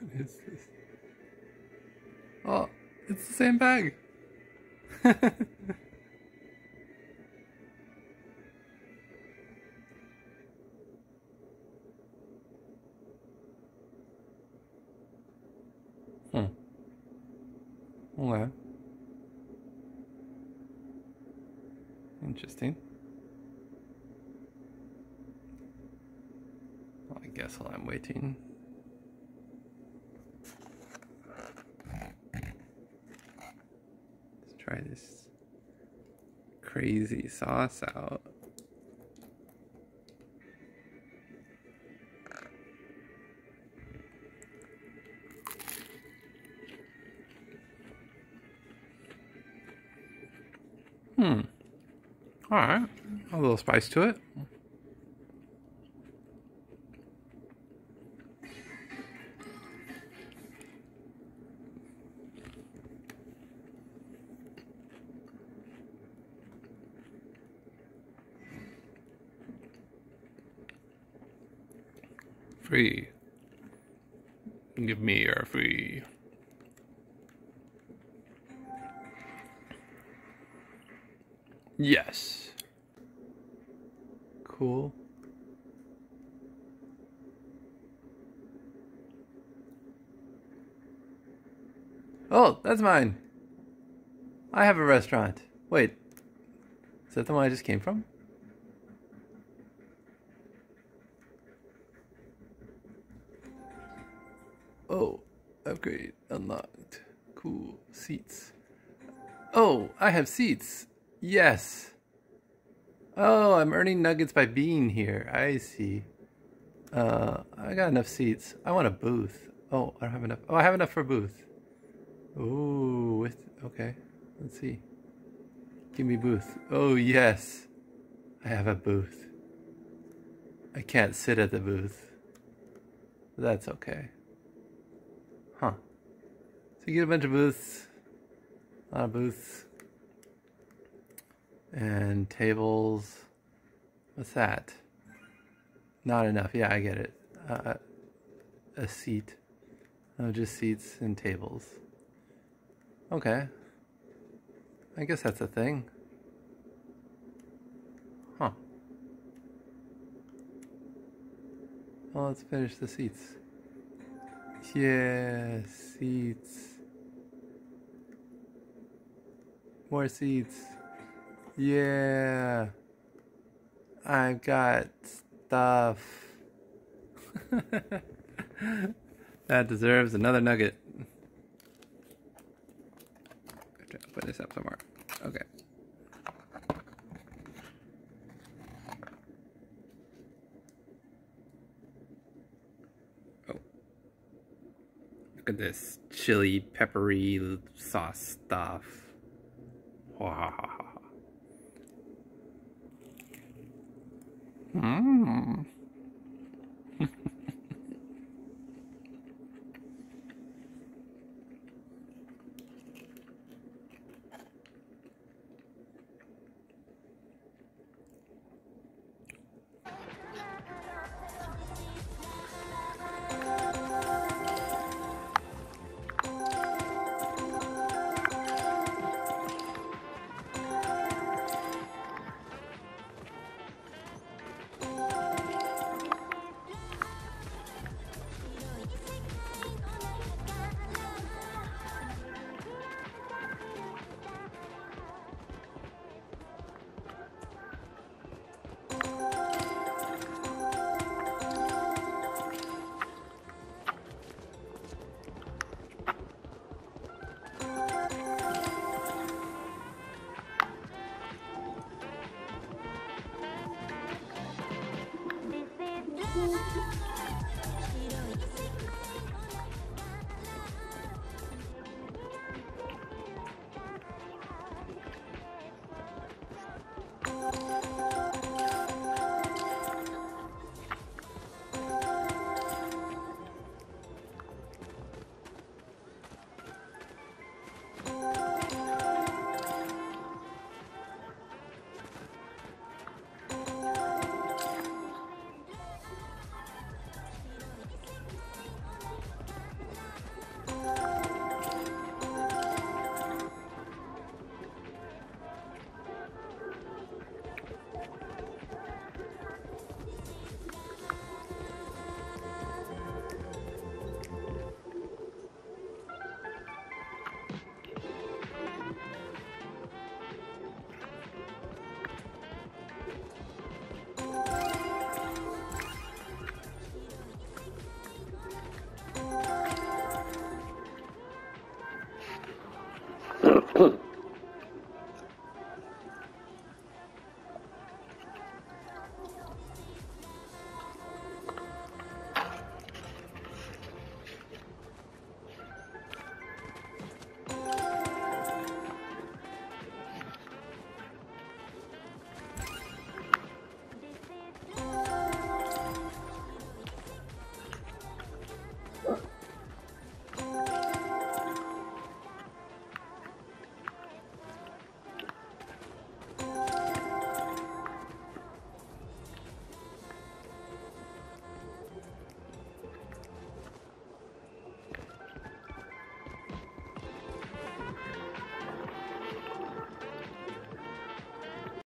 is this? Oh, it's the same bag. Hmm. Okay. Interesting. Well, I guess while I'm waiting. Let's try this crazy sauce out. Alright, a little spice to it. Free. Give me your free. Yes. Cool. Oh, that's mine. I have a restaurant. Wait. Is that the one I just came from? Oh, upgrade unlocked. Cool. Seats. Oh, I have seats. Yes. Oh, I'm earning nuggets by being here. I see. I got enough seats. I want a booth. Oh, I don't have enough. Oh, I have enough for a booth. Ooh, okay. Let's see. Give me booth. Oh, yes. I have a booth. I can't sit at the booth. That's okay. Huh. So you get a bunch of booths. A lot of booths. And tables. What's that? Not enough. Yeah, I get it. A seat. No, just seats and tables. Okay. I guess that's a thing. Huh. Well, let's finish the seats. Yeah, seats. More seats. Yeah. I've got stuff. That deserves another nugget. Put this up somewhere. Okay. Oh. Look at this chili, peppery sauce stuff. Wow. Mmm.